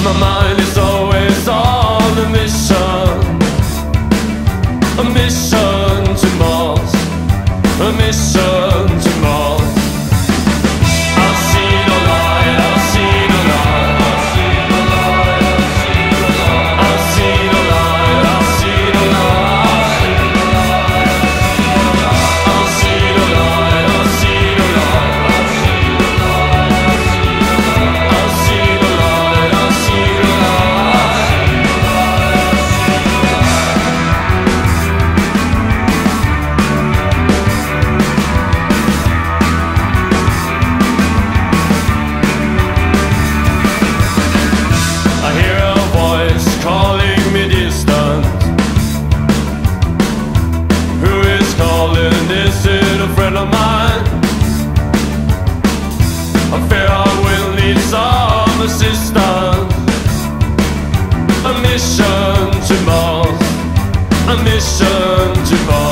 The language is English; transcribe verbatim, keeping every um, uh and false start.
My mind is always on a mission, a mission to Mars, a mission to Mars. I've seen a light, I've seen a light, I've seen a light, I've seen a light, I've seen a light, I've seen a light, I've seen a light, I've seen a light, I've seen a light, I've seen a light. I hear a voice calling me distant. Who is calling? Is it a friend of mine? I fear I will need some assistance. A mission to Mars, a mission to Mars.